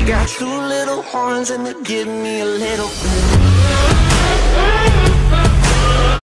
Got two little horns and they give me a little bit